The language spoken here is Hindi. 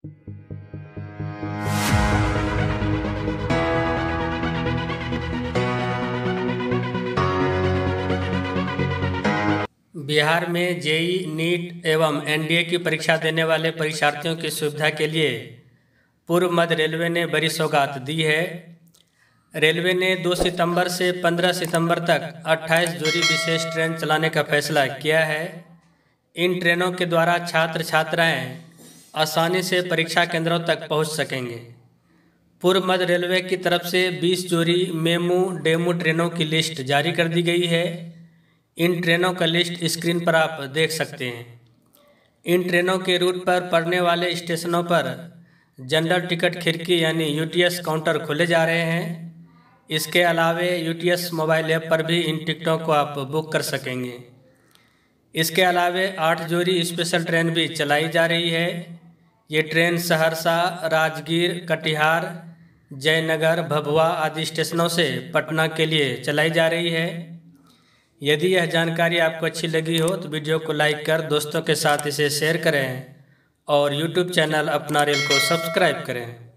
बिहार में जेईई, नीट एवं एनडीए की परीक्षा देने वाले परीक्षार्थियों की सुविधा के लिए पूर्व मध्य रेलवे ने बड़ी सौगात दी है। रेलवे ने 2 सितंबर से 15 सितंबर तक 28 जोड़ी विशेष ट्रेन चलाने का फैसला किया है। इन ट्रेनों के द्वारा छात्र छात्राएं आसानी से परीक्षा केंद्रों तक पहुंच सकेंगे। पूर्व मध्य रेलवे की तरफ से 20 जोड़ी मेमू डेमू ट्रेनों की लिस्ट जारी कर दी गई है। इन ट्रेनों का लिस्ट स्क्रीन पर आप देख सकते हैं। इन ट्रेनों के रूट पर पड़ने वाले स्टेशनों पर जनरल टिकट खिड़की यानी यूटीएस काउंटर खोले जा रहे हैं। इसके अलावे यूटीएस मोबाइल ऐप पर भी इन टिकटों को आप बुक कर सकेंगे। इसके अलावे 8 जोड़ी स्पेशल ट्रेन भी चलाई जा रही है। ये ट्रेन सहरसा, राजगीर, कटिहार, जयनगर, भभुआ आदि स्टेशनों से पटना के लिए चलाई जा रही है। यदि यह जानकारी आपको अच्छी लगी हो तो वीडियो को लाइक कर दोस्तों के साथ इसे शेयर करें और यूट्यूब चैनल अपना रेल को सब्सक्राइब करें।